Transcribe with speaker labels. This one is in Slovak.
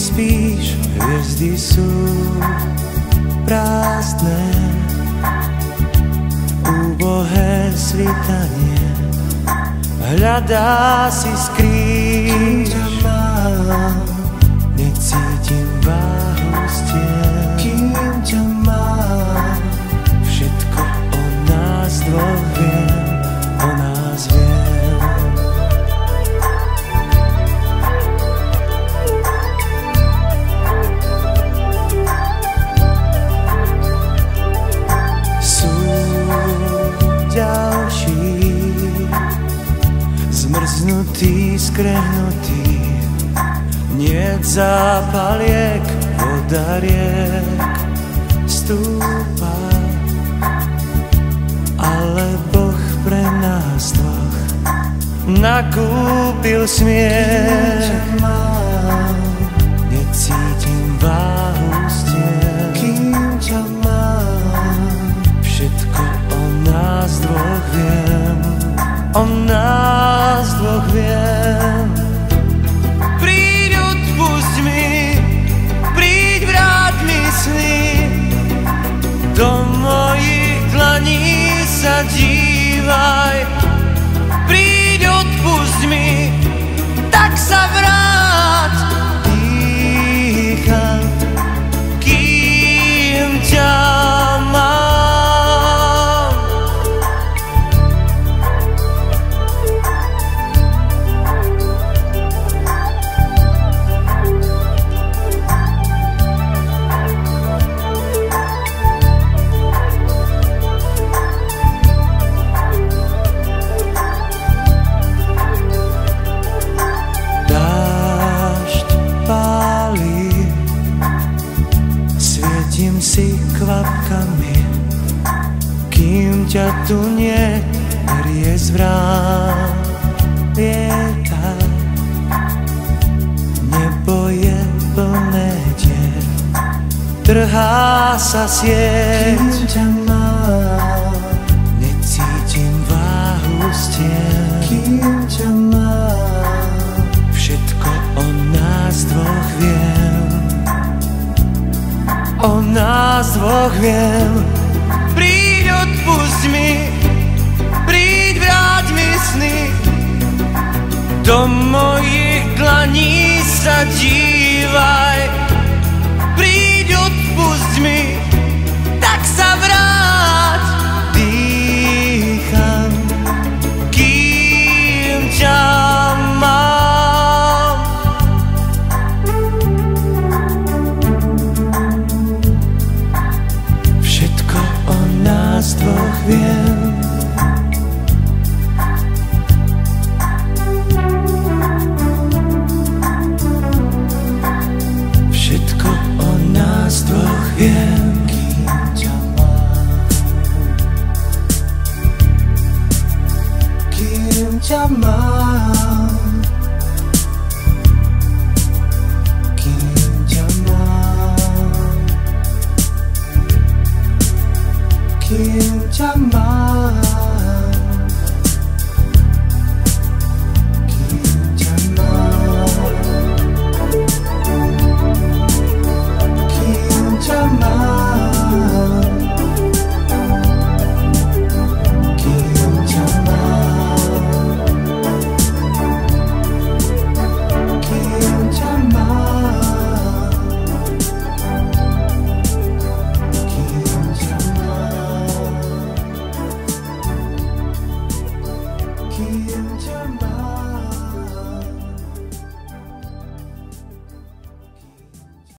Speaker 1: spíš, hviezdy sú prázdne. Úbohé svítanie hľadá si skrýš. Necítim váhu stien, kým ťa mám. Všetko o nás dvoch viem, o nás viem. Sú ďalší zmrznutí, skrehnutí, niet zápaliek, voda riek stúpa, ale Boh pre nás dvoch nakúpil smiech. Necítim váhu stien, kým ťa mám. Všetko o nás dvoch viem, o nás dvoch viem. Do mojich dlaní sa dívaj, príď, odpusť mi, tak sa vráť. Dýcham, kým ťa mám. Si kvapkami, kým ťa tu nie, riez vrán lieta. Nebo je plné dier, trhá sa sieť. Kým ťa mám, necítim váhu stien, kým ťa mám. Všetko o nás dvoch viem, o nás dvoch viem. Príď, odpusť mi, príď, vráť mi sny. Do mojich dlaní sa dívaj, príď, odpusť mi, tak sa vráť. Dýcham, kým ťa mám. Nás dvoch viem, všetko o nás dvoch viem, kým ťa mám, kým ťa mám, kým ťa mám, kým ťa mám.